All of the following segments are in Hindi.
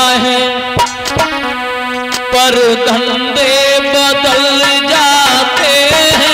है, पर धंधे बदल जाते हैं।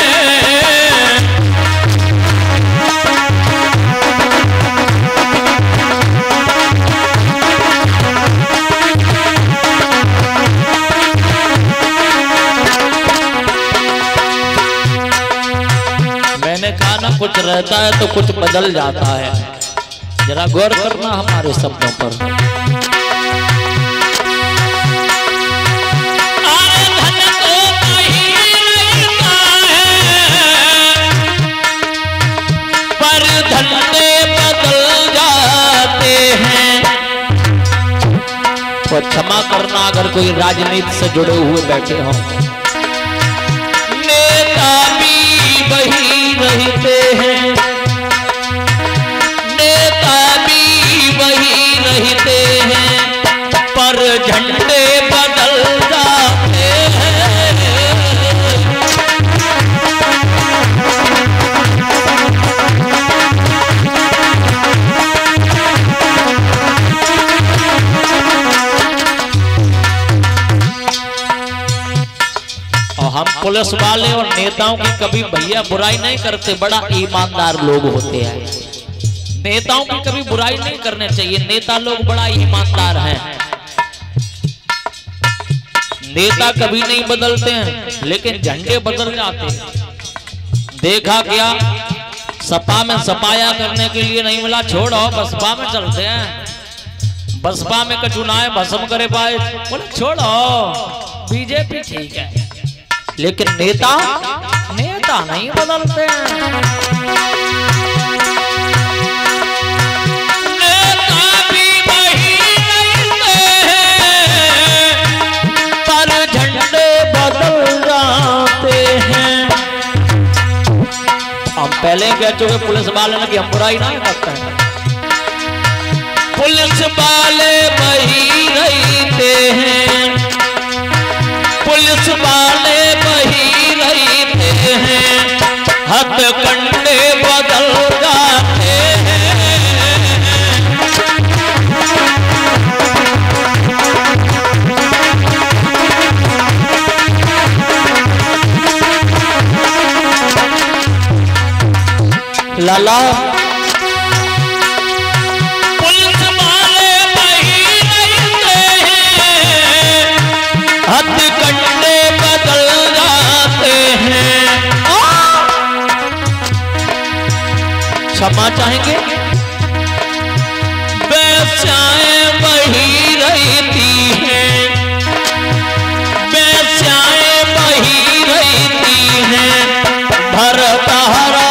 मैंने कहा ना, कुछ रहता है तो कुछ बदल जाता है। जरा गौर करना हमारे शब्दों पर। धन तो कहीं रहता है, पर धंधे बदल जाते हैं। तो क्षमा करना अगर कोई राजनीति से जुड़े हुए बैठे हों। नेता भी वही रहते हैं, नेता भी वही रहते हैं, पर झंडे बदल जाते हैं। और हम पुलिस वाले और नेताओं की कभी भैया बुराई नहीं करते, बड़ा ईमानदार लोग होते हैं। नेताओं की कभी बुराई नहीं करने चाहिए, नेता लोग बड़ा ईमानदार हैं। नेता कभी नहीं बदलते हैं, लेकिन झंडे बदल जाते हैं। देखा क्या, सपा में सपाया करने के लिए नहीं मिला, छोड़ो बसपा में चलते हैं। बसपा में कचुनाए भस्म करे पाए, बोले छोड़ो बीजेपी ठीक है। लेकिन नेता नहीं बदलते हैं। नेता भी वही रहते हैं, पर झंडे बदल जाते हैं। हम पहले कह चुके पुलिस वाले ने कि हम बुराई नहीं करते हैं। पुलिस वाले वही रहते हैं, पुलिस वाले वही रहते हैं, हथकंडे बदल जाते हैं। लाला पुलिस वाले वही रहते हैं, हथकंडे बदल जाते हैं। क्षमा चाहेंगे, बेस्याएं वही रहती हैं, बेस्याएं वही रहती हैं, भरता रहा।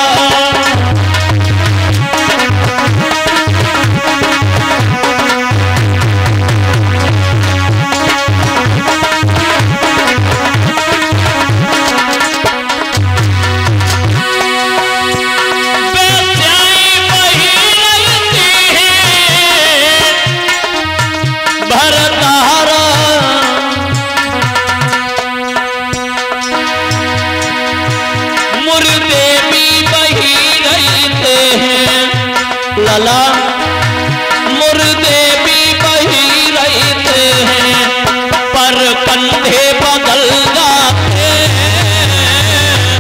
लाला मुर्दे भी वही रहते हैं, पर कंधे बदल जाते हैं।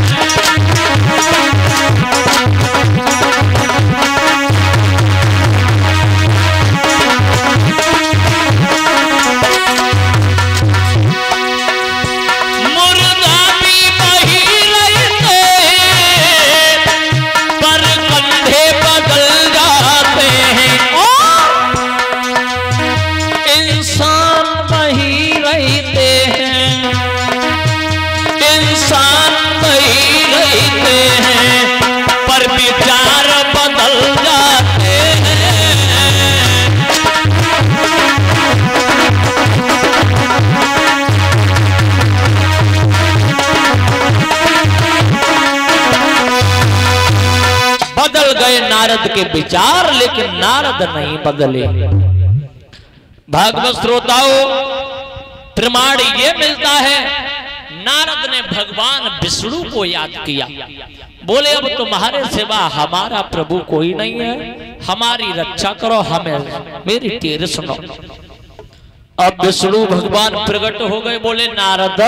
मुर्दा भी वही रहते हैं, पर कंधे बदल जाते हैं। इंसान वही रहते हैं, इंसान वही रहते हैं, पर विचार बदल जाते हैं। बदल गए नारद के विचार, लेकिन नारद नहीं बदले। भागवत श्रोताओं, प्रमाण ये मिलता है, नारद ने भगवान विष्णु को याद किया। बोले अब तुम्हारे सिवा हमारा प्रभु कोई नहीं है, हमारी रक्षा करो, हमें मेरी टेर सुनो। अब विष्णु भगवान प्रकट हो गए, बोले नारद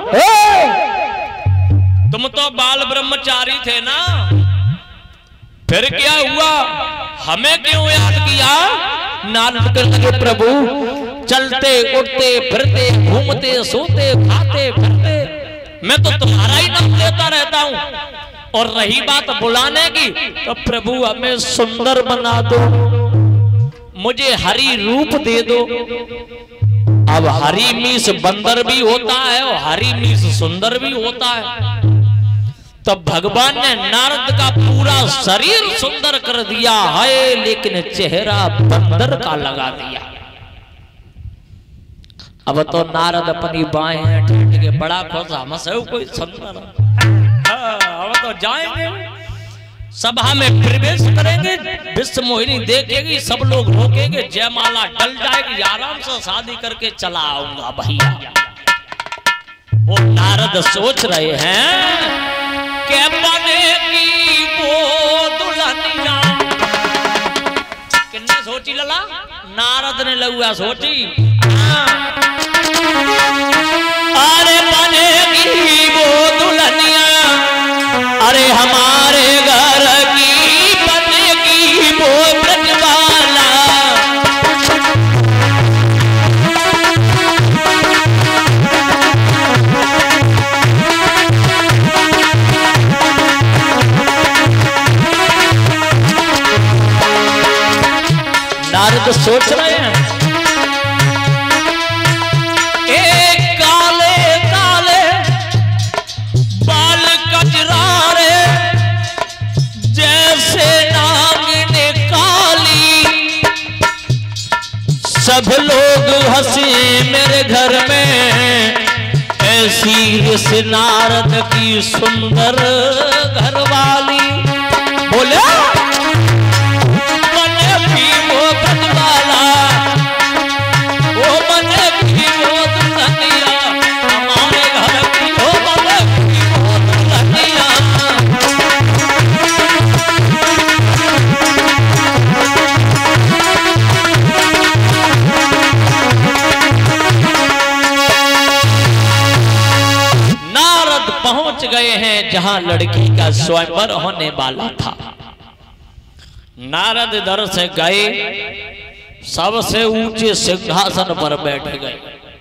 तुम तो बाल ब्रह्मचारी थे ना, फिर क्या हुआ, हमें क्यों याद किया? नारद कहने लगे प्रभु चलते उठते फिरते घूमते सोते खाते फिरते मैं तो तुम्हारा ही नाम लेता रहता हूं, और रही बात बुलाने की तो प्रभु हमें सुंदर बना दो, मुझे हरी रूप दे दो। अब हरी मीस बंदर भी होता है और हरी मीस सुंदर भी होता है। तब भगवान ने नारद का पूरा शरीर सुंदर कर दिया है, लेकिन चेहरा बंदर का लगा दिया। अब तो नारद अपनी बाहें ठेठ के बड़ा खुश, हमसे कोई सुंदर। अब तो जाएंगे सभा में प्रवेश करेंगे, विश्व मोहिनी देखेगी, सब लोग रोकेंगे, जयमाला डल जाएगी, आराम से शादी करके चला आऊंगा भैया। वो नारद सोच रहे हैं के बनेगी वो दुल्हनिया। किन्ने सोची लला? नारद ने लहुआ सोची। अरे बनेगी वो दुल्हनिया, अरे हमारे घर की बनेगी वो ब्रजवाला। नारद सोच रहे हैं एक काले काले बाल कजरारे जैसे नागिन काली, सब लोग हंसे मेरे घर में, ऐसी इस नारद की सुंदर घरवाली। बोले गए हैं जहां लड़की का स्वयंवर होने वाला था। नारद इधर से गए, सबसे ऊंचे सिंहासन पर बैठ गए।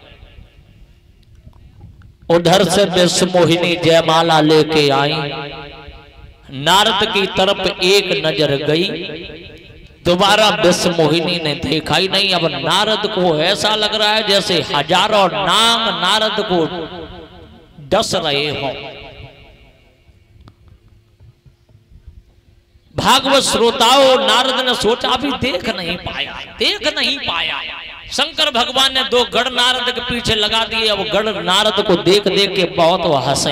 उधर से विश्व मोहिनी जयमाला लेके आई। नारद की तरफ एक नजर गई, दोबारा विश्व मोहिनी ने देखा ही नहीं। अब नारद को ऐसा लग रहा है जैसे हजारों नाग नारद को डस रहे हों। भागवत श्रोताओं, नारद ने सोचा अभी देख नहीं पाया। शंकर भगवान ने दो गढ़ नारद के पीछे लगा दिए। अब गढ़ नारद को देख देख के बहुत हंसे।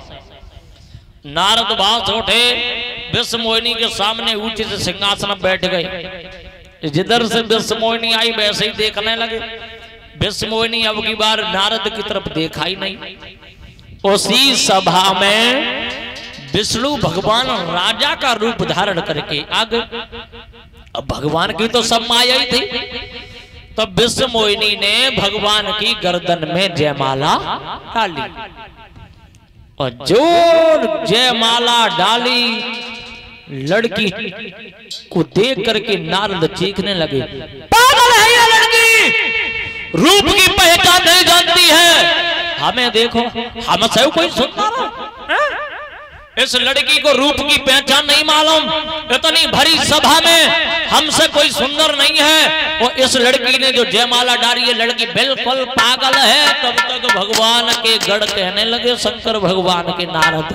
नारद बात उठे, विश्व मोहिनी के सामने ऊंचे से सिंहासन बैठ गए। जिधर से विश्व मोहिनी आई वैसे ही देखने लगे। विश्व मोहिनी अब की बार नारद की तरफ देखा ही नहीं। उसी सभा में विष्णु भगवान राजा का रूप धारण करके आ गए। अब भगवान की तो सब माया ही थी। तो विश्व मोहिनी ने भगवान की गर्दन में जयमाला डाली, और जोर जयमाला डाली। लड़की को देख करके नारद चीखने लगे, पागल है ये लड़की, रूप की पहचान नहीं जानती है। हमें देखो, हमसे कोई सुनता है? इस लड़की को रूप की पहचान नहीं मालूम। इतनी भरी सभा में हमसे कोई सुंदर नहीं है। और इस लड़की ने जो जयमाला डाली, ये लड़की बिल्कुल पागल है। तब तक भगवान के गढ़ कहने लगे, शंकर भगवान के नारद,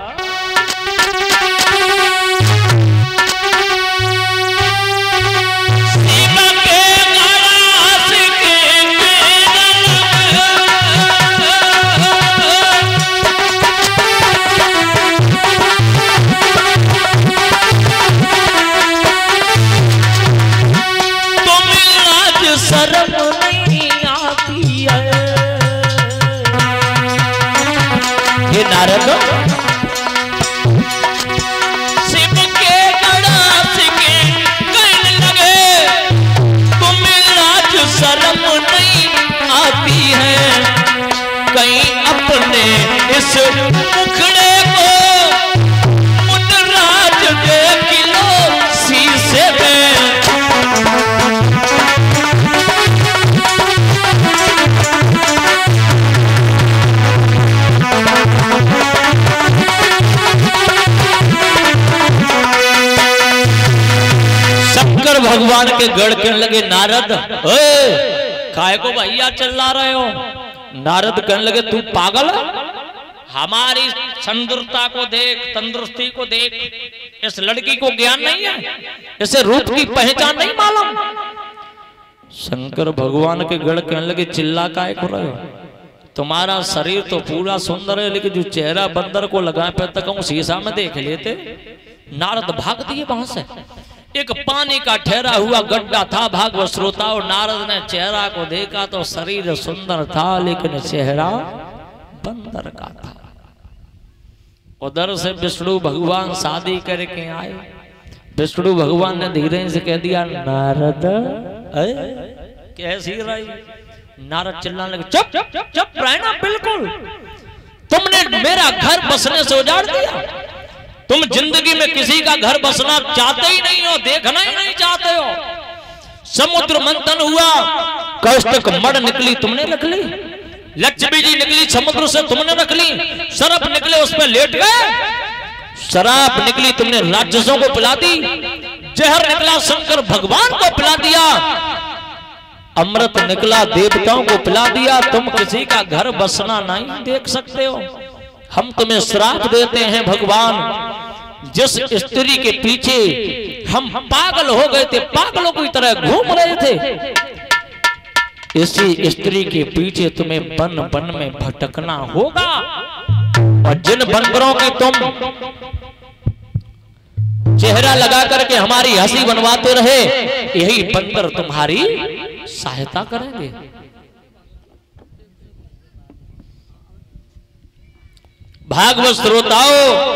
शर्म नहीं आती है। ये नारद शिव के गणास के कहने लगे, तुम्हें लाज शर्म नहीं शंकर भगवान के गढ़ कहने लगे नारद, ओए काय को भैया चिल्ला रहे हो? नारद कहने लगे तू पागल है? हमारी सुंदरता को देख, तंदुरुस्ती को देख, इस लड़की को ज्ञान नहीं है, इसे रूप की पहचान नहीं मालूम। शंकर भगवान के गढ़ कहने लगे चिल्ला काय को रहे हो? तुम्हारा शरीर तो पूरा सुंदर है, लेकिन जो चेहरा बंदर को लगाए पे तक शीशा में देख लेते। नारद भाग दिए वहां से। एक पानी का ठहरा हुआ गड्ढा था भागवत श्रोता, और नारद ने चेहरा को देखा तो शरीर सुंदर था लेकिन चेहरा बंदर का था। उधर से विष्णु भगवान शादी करके आए। विष्णु भगवान ने धीरे से कह दिया नारद कैसी रही? नारद चिल्लाने लगे चुप चुप चुप रहना, बिल्कुल तुमने मेरा घर बसने से उजाड़ दिया। तुम जिंदगी में किसी का घर बसना चाहते ही नहीं हो, देखना ही नहीं चाहते हो। समुद्र मंथन हुआ, कौस्तुभ मड़ निकली तुमने रख ली, लक्ष्मी जी निकली समुद्र से तुमने रख ली, सर्प निकले उस पर लेट गए, शराब निकली तुमने राक्षसों को पिला दी, जहर निकला शंकर भगवान को पिला दिया, अमृत निकला देवताओं को पिला दिया। तुम किसी का घर बसना नहीं देख सकते हो। हम तुम्हें श्राप देते हैं भगवान। जिस स्त्री के पीछे हम पागल हो गए थे, पागलों की तरह घूम रहे थे, इसी स्त्री के पीछे तुम्हें बन बन में भटकना होगा। और जिन बंदरों की तुम चेहरा लगा करके हमारी हंसी बनवाते रहे, यही बंदर तुम्हारी सहायता करेंगे। भागवत श्रोताओं,